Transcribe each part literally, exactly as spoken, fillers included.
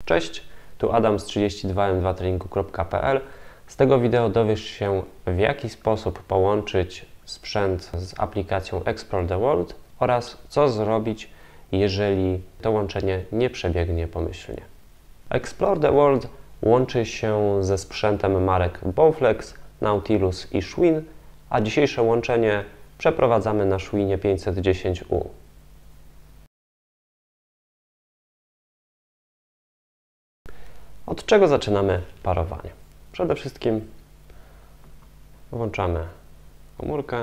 Cześć, tu Adam z trzydzieści dwa m dwa treningu kropka p l. Z tego wideo dowiesz się, w jaki sposób połączyć sprzęt z aplikacją Explore the World oraz co zrobić, jeżeli to łączenie nie przebiegnie pomyślnie. Explore the World łączy się ze sprzętem marek Bowflex, Nautilus i Schwinn, a dzisiejsze łączenie przeprowadzamy na Schwinnie pięćset dziesięć U. Od czego zaczynamy parowanie? Przede wszystkim włączamy komórkę,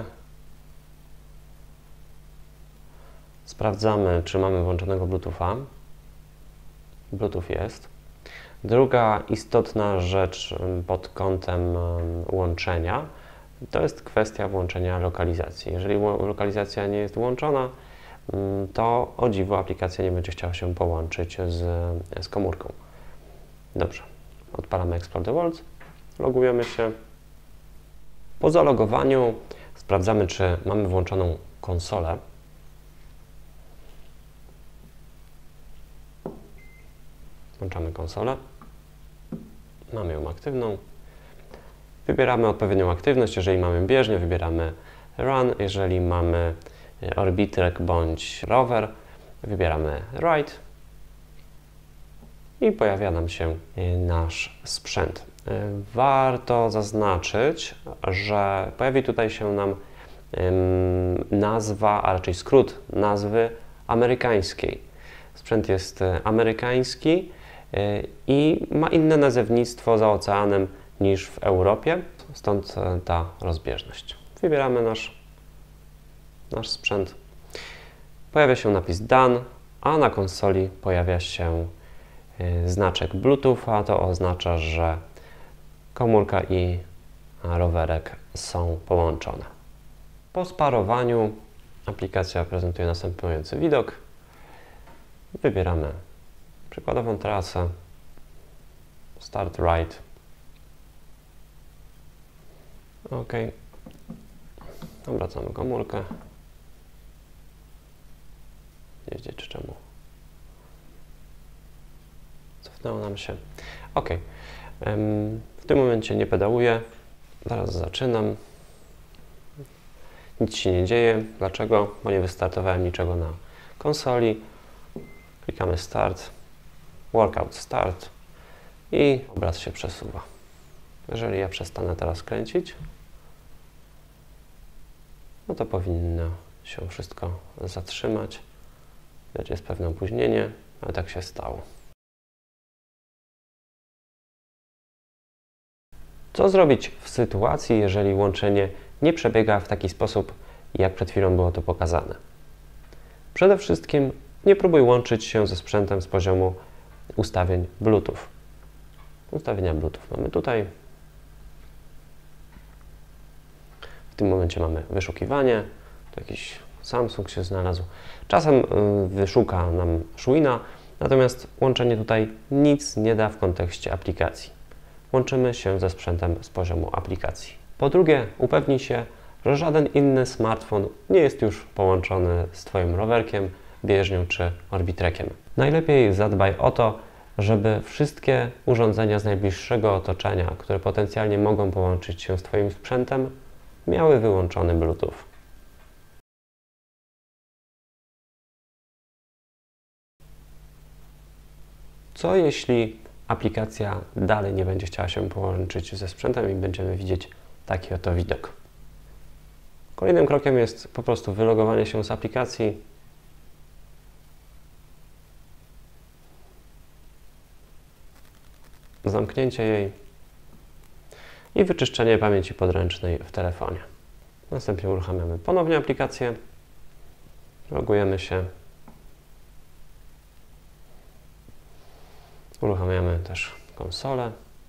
sprawdzamy, czy mamy włączonego Bluetootha. Bluetooth jest. Druga istotna rzecz pod kątem łączenia to jest kwestia włączenia lokalizacji. Jeżeli lokalizacja nie jest włączona, to o dziwo aplikacja nie będzie chciała się połączyć z, z komórką. Dobrze, odpalamy Explore the World, logujemy się. Po zalogowaniu sprawdzamy, czy mamy włączoną konsolę. Włączamy konsolę. Mamy ją aktywną. Wybieramy odpowiednią aktywność. Jeżeli mamy bieżnię, wybieramy Run. Jeżeli mamy Orbitrek bądź rower, wybieramy Ride. I pojawia nam się nasz sprzęt. Warto zaznaczyć, że pojawi tutaj się nam nazwa, a raczej skrót nazwy amerykańskiej. Sprzęt jest amerykański i ma inne nazewnictwo za oceanem niż w Europie, stąd ta rozbieżność. Wybieramy nasz, nasz sprzęt. Pojawia się napis Done, a na konsoli pojawia się znaczek Bluetootha. To oznacza, że komórka i rowerek są połączone. Po sparowaniu aplikacja prezentuje następujący widok. Wybieramy przykładową trasę, Start Ride. OK. Obracamy komórkę. Nie wiedzieć czemu. Cofnęło nam się. OK. W tym momencie nie pedałuję. Zaraz zaczynam. Nic się nie dzieje. Dlaczego? Bo nie wystartowałem niczego na konsoli. Klikamy Start, Workout Start i obraz się przesuwa. Jeżeli ja przestanę teraz kręcić, no to powinno się wszystko zatrzymać. Widać, jest pewne opóźnienie, ale tak się stało. Co zrobić w sytuacji, jeżeli łączenie nie przebiega w taki sposób, jak przed chwilą było to pokazane? Przede wszystkim nie próbuj łączyć się ze sprzętem z poziomu ustawień Bluetooth. Ustawienia Bluetooth mamy tutaj. W tym momencie mamy wyszukiwanie. Tu jakiś Samsung się znalazł. Czasem wyszuka nam Schwinna, natomiast łączenie tutaj nic nie da w kontekście aplikacji. Łączymy się ze sprzętem z poziomu aplikacji. Po drugie, upewnij się, że żaden inny smartfon nie jest już połączony z Twoim rowerkiem, bieżnią czy orbitrekiem. Najlepiej zadbaj o to, żeby wszystkie urządzenia z najbliższego otoczenia, które potencjalnie mogą połączyć się z Twoim sprzętem, miały wyłączony Bluetooth. Co jeśli aplikacja dalej nie będzie chciała się połączyć ze sprzętem i będziemy widzieć taki oto widok? Kolejnym krokiem jest po prostu wylogowanie się z aplikacji. Zamknięcie jej i wyczyszczenie pamięci podręcznej w telefonie. Następnie uruchamiamy ponownie aplikację, logujemy się, uruchamiamy też konsolę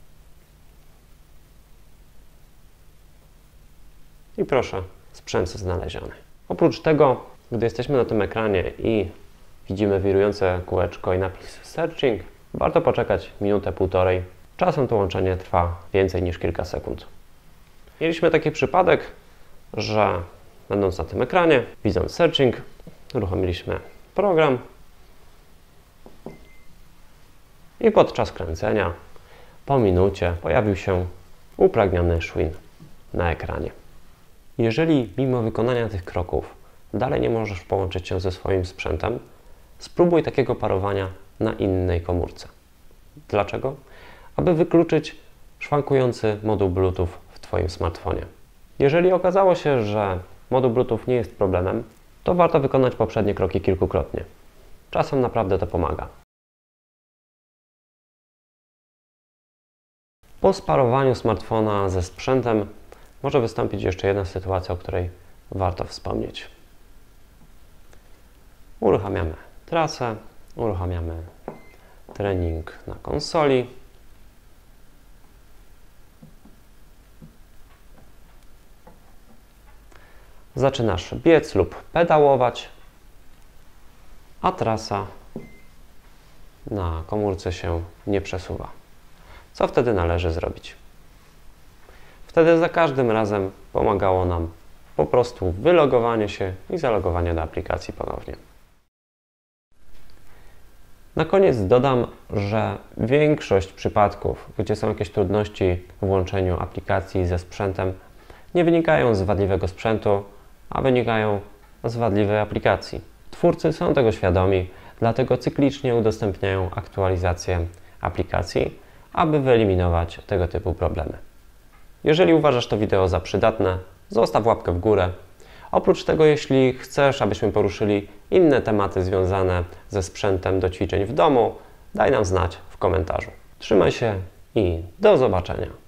i proszę, sprzęt znaleziony. Oprócz tego, gdy jesteśmy na tym ekranie i widzimy wirujące kółeczko i napis Searching, warto poczekać minutę, półtorej. Czasem to łączenie trwa więcej niż kilka sekund. Mieliśmy taki przypadek, że będąc na tym ekranie, widząc Searching, uruchomiliśmy program i podczas kręcenia po minucie pojawił się upragniony Schwinn na ekranie. Jeżeli mimo wykonania tych kroków dalej nie możesz połączyć się ze swoim sprzętem, spróbuj takiego parowania na innej komórce. Dlaczego? Aby wykluczyć szwankujący moduł Bluetooth w Twoim smartfonie. Jeżeli okazało się, że moduł Bluetooth nie jest problemem, to warto wykonać poprzednie kroki kilkukrotnie. Czasem naprawdę to pomaga. Po sparowaniu smartfona ze sprzętem może wystąpić jeszcze jedna sytuacja, o której warto wspomnieć. Uruchamiamy trasę, uruchamiamy trening na konsoli. Zaczynasz biec lub pedałować, a trasa na komórce się nie przesuwa. Co wtedy należy zrobić? Wtedy za każdym razem pomagało nam po prostu wylogowanie się i zalogowanie do aplikacji ponownie. Na koniec dodam, że większość przypadków, gdzie są jakieś trudności w łączeniu aplikacji ze sprzętem, nie wynikają z wadliwego sprzętu, a wynikają z wadliwej aplikacji. Twórcy są tego świadomi, dlatego cyklicznie udostępniają aktualizacje aplikacji, aby wyeliminować tego typu problemy. Jeżeli uważasz to wideo za przydatne, zostaw łapkę w górę. Oprócz tego, jeśli chcesz, abyśmy poruszyli inne tematy związane ze sprzętem do ćwiczeń w domu, daj nam znać w komentarzu. Trzymaj się i do zobaczenia.